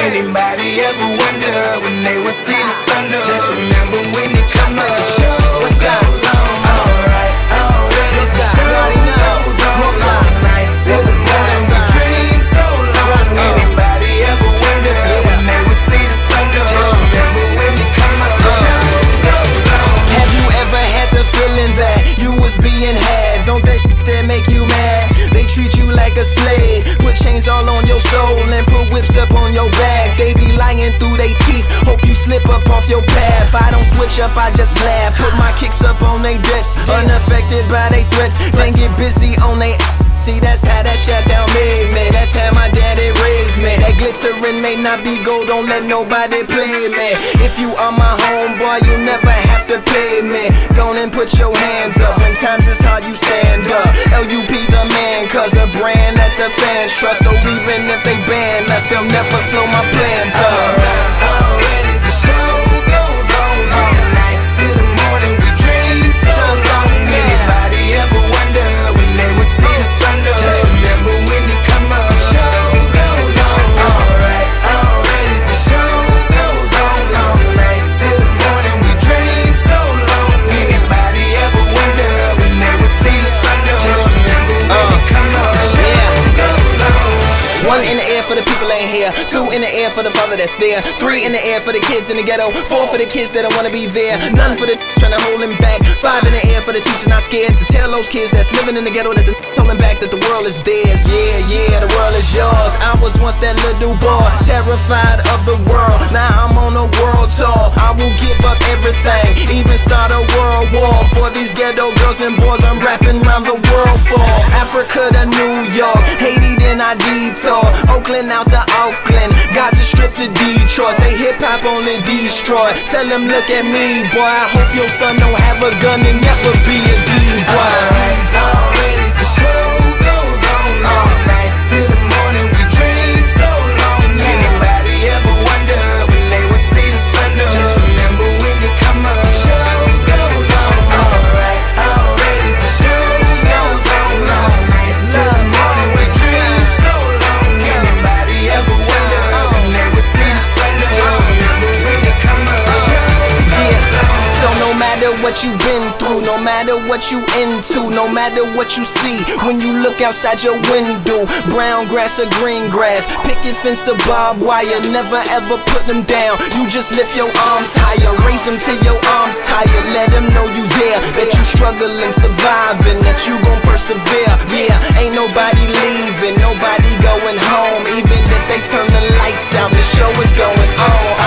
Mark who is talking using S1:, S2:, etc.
S1: Anybody ever wonder when they would see the sun up? Just remember when it comes to the show goes on. Alright, already the show goes on. All night till the morning we dream so long. Anybody ever wonder when they would see the sun up? Just remember when it comes to the show goes on.
S2: Have you ever had the feeling that you was being had? Don't that shit that make you mad? They treat you like a slave, put chains all on your soul and put whips up on your back. They be lying through they teeth, hope you slip up off your path. I don't switch up, I just laugh, put my kicks up on they desk, unaffected by they threats, then get busy on they see, that's how that Chi-Town made me. That's how my daddy raised me. That glittering may not be gold, don't let nobody play me. If you are my homeboy, you never have to pay me. Go on and put your hands up. When times is hard, you stand up. LUP the man, cause a brand that the fans trust. So even if they ban us, they'll never slow my plans up.
S1: Already the show goes on. All night till the morning we dream so long. Anybody ever wonder when they would see the sun up? Just remember when it come up. The show goes on. Alright, already the show goes on. All night till the morning we dream so long. Anybody ever wonder when they would see the sun up? Just remember when it come up. The show goes on.
S2: One in the air for the people ain't here. Two in the air for the father that's there. Three in the air for the kids in the ghetto. Four for the kids that don't wanna be there. None for the trying to hold him back. Five in the air for the teachers not scared to tell those kids that's living in the ghetto that the holding back that the world is theirs. Yeah, yeah, the world is yours. I was once that little boy, terrified of the world. Now I'm on a world tour. I will give up everything, even start a world war for these ghetto girls and boys. I'm rapping around the world for Africa to New York, Haiti then I detour, Oakland out to Oakland, Gaza Strip to Detroit. Say hip hop only destroy. Tell them look at me, boy. I hope your son don't have a gun and never be a D-boy.
S1: Already the show goes on. All night till the morning we dream so long. Anybody ever wonder when they would see the sun up? Just remember when it come up. The show goes on. Alright, already the show goes on. All night till the morning we dream so long. Anybody ever wonder when they would see the sun up? Just remember when it come up. The show goes on.
S2: So no matter what you've been through, no matter what you into, no matter what you see, when you look outside your window, brown grass or green grass, picket fence or barbed wire, never ever put them down. You just lift your arms higher, raise them till your arms tired. Let them know you there, that you struggling, surviving, that you gon' persevere. Yeah, ain't nobody leaving, nobody going home. Even if they turn the lights out, the show is going on.